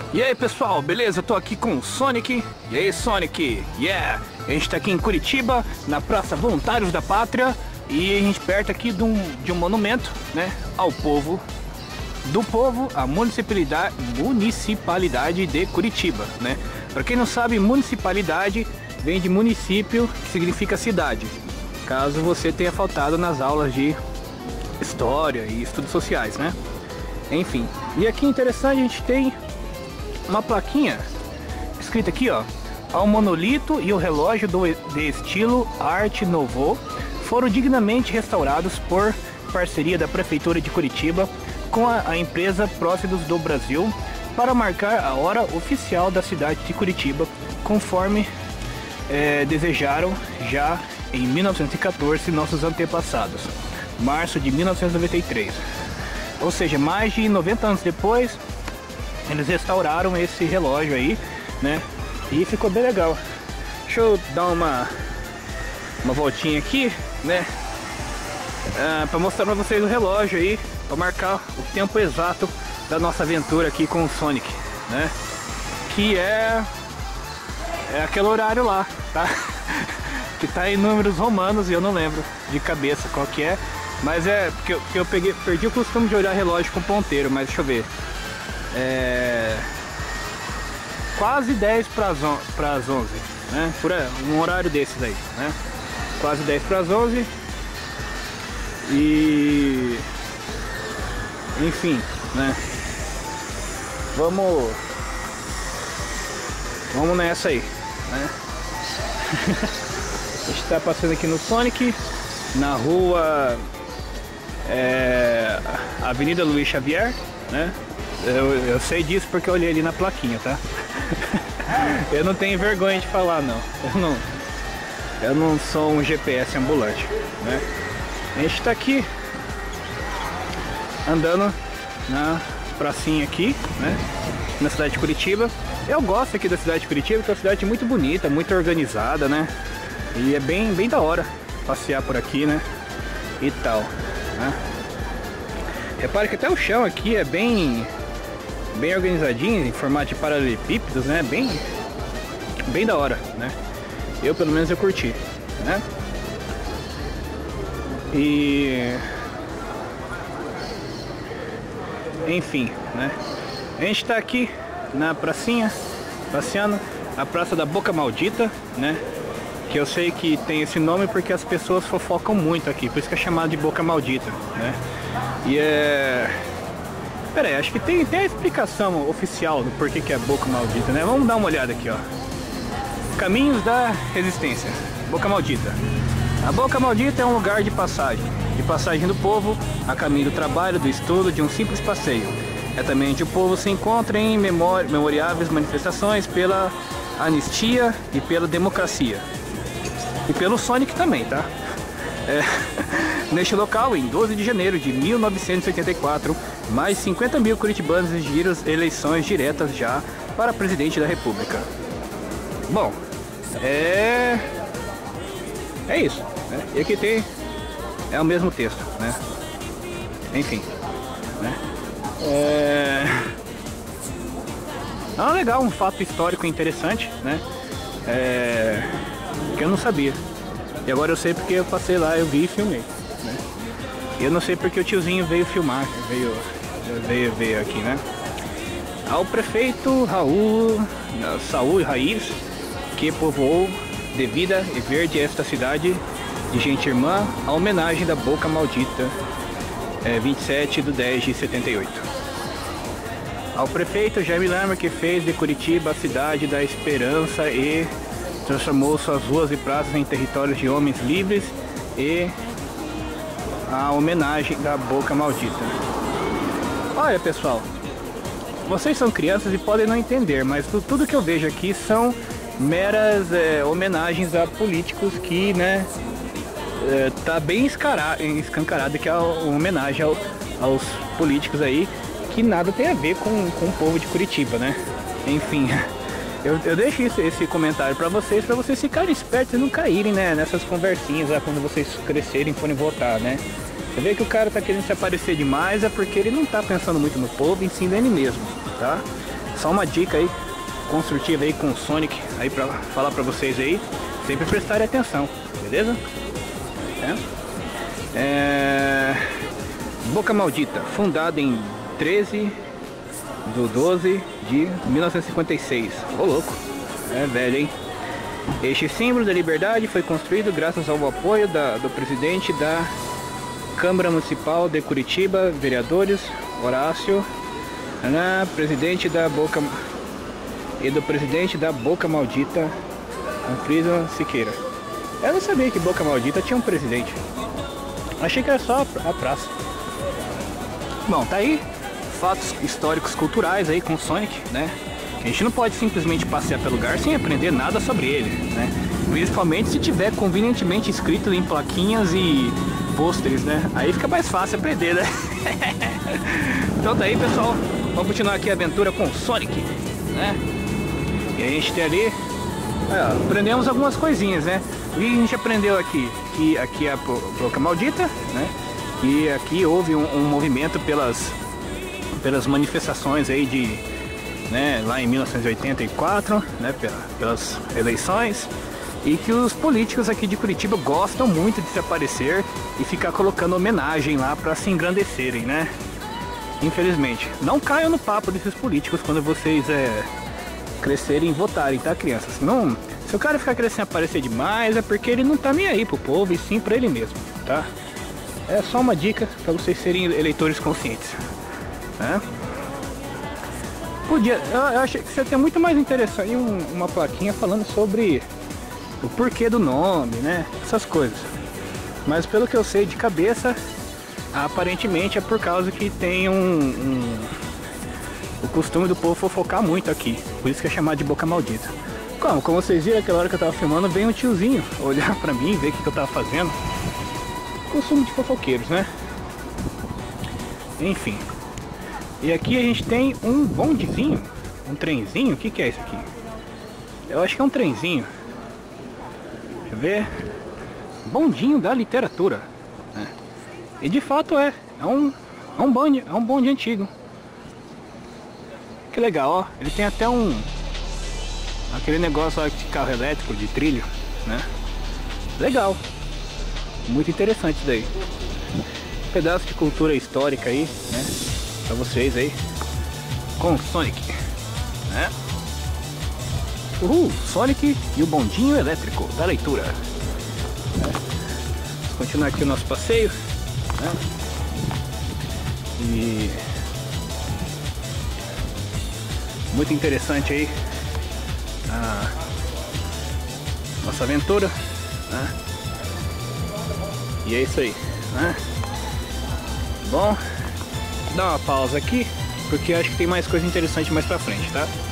E aí pessoal, beleza? Eu tô aqui com o Sonic. E aí Sonic, yeah! A gente tá aqui em Curitiba, na Praça Voluntários da Pátria. E a gente perto aqui de um monumento, né? Ao povo. Do povo, a municipalidade de Curitiba, né? Pra quem não sabe, municipalidade vem de município, que significa cidade. Caso você tenha faltado nas aulas de história e estudos sociais, né? Enfim, e aqui interessante, a gente tem uma plaquinha escrita aqui, ó: ao monolito e o relógio de estilo Arte Nouveau foram dignamente restaurados por parceria da Prefeitura de Curitiba com a empresa Prócedos do Brasil para marcar a hora oficial da cidade de Curitiba, conforme desejaram já em 1914 nossos antepassados, março de 1993. Ou seja, mais de 90 anos depois, eles restauraram esse relógio aí, né? E ficou bem legal. Deixa eu dar uma voltinha aqui, né? Para mostrar para vocês o relógio aí, para marcar o tempo exato da nossa aventura aqui com o Sonic, né? Que é aquele horário lá, tá? Que tá em números romanos e eu não lembro de cabeça qual que é. Mas é porque eu perdi o costume de olhar relógio com ponteiro, mas deixa eu ver. Quase 10 para as 11, né? Por aí, um horário desses aí, né? Quase 10 para as 11. E enfim, né? Vamos nessa aí, né? A gente tá passando aqui no Sonic, na rua Avenida Luiz Xavier, né? Eu sei disso porque eu olhei ali na plaquinha, tá? Eu não tenho vergonha de falar, não. Eu não sou um GPS ambulante, né? A gente tá aqui andando na pracinha aqui, né? Na cidade de Curitiba. Eu gosto aqui da cidade de Curitiba, porque é uma cidade muito bonita, muito organizada, né? E é bem da hora passear por aqui, né? E tal, né? Repare que até o chão aqui é bem organizadinho, em formato de paralelepípedos, né? Bem da hora, né? Eu pelo menos eu curti, né? E enfim, né? A gente tá aqui na pracinha, passeando, a Praça da Boca Maldita, né? Que eu sei que tem esse nome porque as pessoas fofocam muito aqui, por isso que é chamado de Boca Maldita, né? E pera aí, acho que tem a explicação oficial do porquê que é Boca Maldita, né? Vamos dar uma olhada aqui, ó. Caminhos da Resistência, Boca Maldita. A Boca Maldita é um lugar de passagem do povo a caminho do trabalho, do estudo, de um simples passeio. É também onde o povo se encontra em memoriáveis manifestações pela anistia e pela democracia. E pelo Sonic também, tá? Neste local, em 12 de janeiro de 1984, mais 50 mil curitibanos exigiram eleições diretas já para presidente da República. Bom, é isso, né? E aqui é o mesmo texto, né? Enfim, né? Legal, um fato histórico interessante, né? Que eu não sabia. E agora eu sei porque eu passei lá, eu vi e filmei, né? E eu não sei porque o tiozinho veio filmar, veio aqui, né? Ao prefeito Saúl Raiz, que povoou de vida e verde esta cidade de gente irmã, a homenagem da Boca Maldita, 27/10/78. Ao prefeito Jaime Lerner, que fez de Curitiba a cidade da esperança e transformou suas ruas e praças em territórios de homens livres, e a homenagem da Boca Maldita. Olha pessoal, vocês são crianças e podem não entender, mas tudo que eu vejo aqui são meras homenagens a políticos que, né, tá bem escancarado que é uma homenagem aos políticos aí, que nada tem a ver com o povo de Curitiba, né? Enfim, eu deixo esse comentário para vocês ficarem espertos e não caírem, né, nessas conversinhas lá quando vocês crescerem e forem votar, né? Você vê que o cara tá querendo se aparecer demais, é porque ele não tá pensando muito no povo, e sim nele mesmo, tá? Só uma dica aí, construtiva aí com o Sonic, aí pra falar pra vocês aí, sempre prestarem atenção, beleza? Boca Maldita, fundada em 13/12/1956. Ô louco, é velho, hein? Este símbolo da liberdade foi construído graças ao apoio do presidente da Câmara Municipal de Curitiba, vereadores Horácio, presidente da Boca e do presidente da Boca Maldita, Anfriso Siqueira. Eu não sabia que Boca Maldita tinha um presidente. Achei que era só a praça. Bom, tá aí fatos históricos culturais aí com o Sonic, né? A gente não pode simplesmente passear pelo lugar sem aprender nada sobre ele, né? Principalmente se tiver convenientemente escrito em plaquinhas e pôsteres, né? Aí fica mais fácil aprender, né? Então tá aí, pessoal. Vamos continuar aqui a aventura com o Sonic, né? E a gente tem ali... aprendemos algumas coisinhas, né? O que a gente aprendeu aqui? Que aqui é a Boca Maldita, né? E aqui houve um movimento pelas manifestações aí de... né, lá em 1984, né, pelas eleições, e que os políticos aqui de Curitiba gostam muito de se aparecer e ficar colocando homenagem lá para se engrandecerem, né? Infelizmente, não caiam no papo desses políticos quando vocês crescerem e votarem, tá, crianças? Não, se o cara ficar crescendo e aparecer demais é porque ele não tá nem aí pro povo e sim pra ele mesmo, tá? É só uma dica para vocês serem eleitores conscientes, né? Eu achei que você tem muito mais interessante uma plaquinha falando sobre o porquê do nome, né? Essas coisas. Mas pelo que eu sei de cabeça, aparentemente é por causa que tem o costume do povo fofocar muito aqui. Por isso que é chamado de Boca Maldita. Como vocês viram, aquela hora que eu tava filmando, veio um tiozinho olhar pra mim, ver o que eu tava fazendo. Costume de fofoqueiros, né? Enfim. E aqui a gente tem um bondezinho, um trenzinho. O que é isso aqui? Eu acho que é um trenzinho. Deixa eu ver. Bondinho da literatura. E de fato é um bonde antigo. Que legal, ó. Ele tem até aquele negócio ó, de carro elétrico, de trilho, né? Legal. Muito interessante isso daí. Um pedaço de cultura histórica aí, né? Pra vocês aí com o Sonic, né? Sonic e o bondinho elétrico da leitura, né? Vamos continuar aqui o nosso passeio, né? E muito interessante aí a nossa aventura, né? E é isso aí, né? Bom, dar uma pausa aqui, porque acho que tem mais coisa interessante mais pra frente, tá?